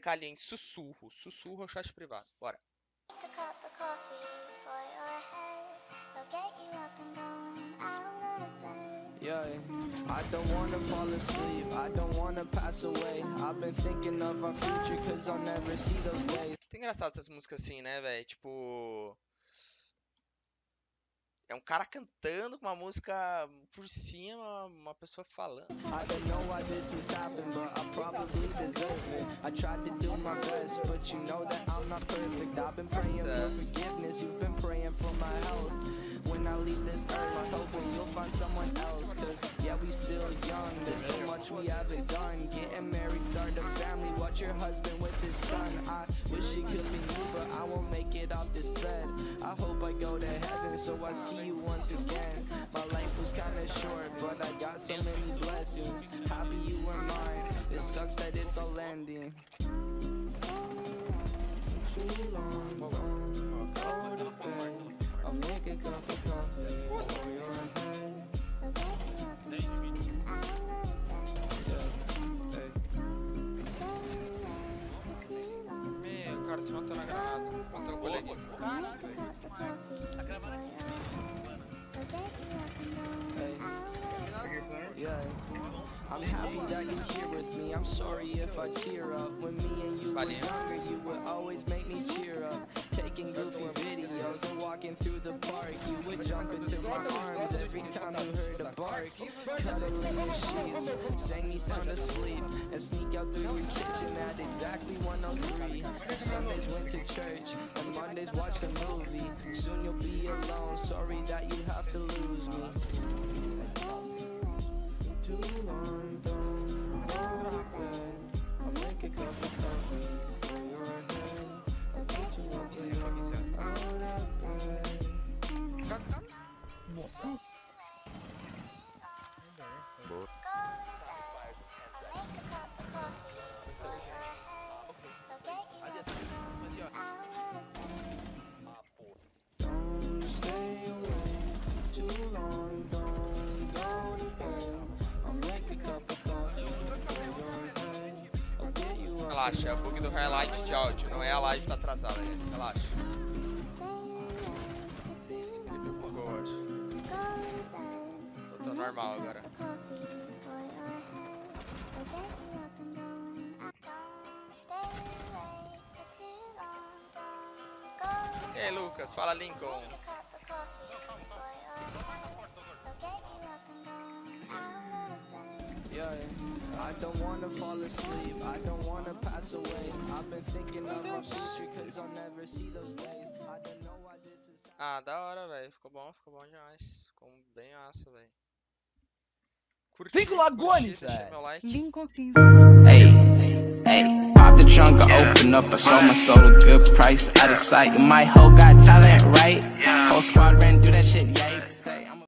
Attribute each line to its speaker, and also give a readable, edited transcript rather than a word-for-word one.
Speaker 1: caliem. Sussurro. Sussurro ao chat privado. Bora.
Speaker 2: Yeah, I don't wanna fall asleep, I don't wanna pass away. I've been thinking of our future cause I'll never see those days.
Speaker 1: Tem engraçado essas músicas assim, né, velho? Tipo... É um cara cantando com uma música por cima, uma pessoa falando.
Speaker 2: I don't know why this has happened, but I probably deserve it. I tried to do my best, but you know that I'm not perfect. I've been praying for forgiveness, you've been praying for my health. When I leave this earth, I'm hoping you'll find someone else. Cause yeah, we still young, there's so much we haven't done. Getting married, start a family, watch your husband with his son. I wish it could be you, but I won't make it off this bed. I hope I go to heaven, so I see you once again. My life was kinda short, but I got so many blessings. Happy you were mine, it sucks that it's all ending. Too long, go to bed. I'll make a cup of coffee for your head.
Speaker 1: Meu, o cara se matou na granada. Matou o coleguinha.
Speaker 2: Yeah, I'm happy that you're here with me. I'm sorry if I tear up. When me and you were younger, you would always make me cheer up. Taking goofy videos and walking through the park. You would jump into my arms every time you heard a bark. Cuddle in your sheets, sang me sound asleep, and sneak out through your kitchen at exactly 1:03. Sundays went to church, and Mondays watched a movie. Soon you'll be alone, sorry that you have to lose me. Too long, don't go to bed. I'll make a cup of coffee for your head. I'll get you up and out of bed. Don't stay away too long, don't go to bed. I'll make a cup of coffee for your head. I'll get you up.
Speaker 1: Relaxa, é o bug do highlight de áudio. Não é a live que tá atrasada, é esse. Relaxa. Esse clipe bugou hoje. Tô normal agora. E aí, Lucas? Fala, Lincoln.
Speaker 2: Yeah, I don't wanna fall asleep, I don't wanna pass away. I've been thinking of our future cause I'll never see those days. I don't know why this is.
Speaker 1: Ah, da hora, velho. Ficou bom demais. Ficou bem massa, velho.
Speaker 3: Fico Lagones,
Speaker 1: deixa meu like.
Speaker 4: Lincoln Cinza.
Speaker 5: Hey, hey, pop the trunk, I open up, I sold my soul a good price, out of sight. My hoe got talent, right? Whole squad ran, do that shit, yikes.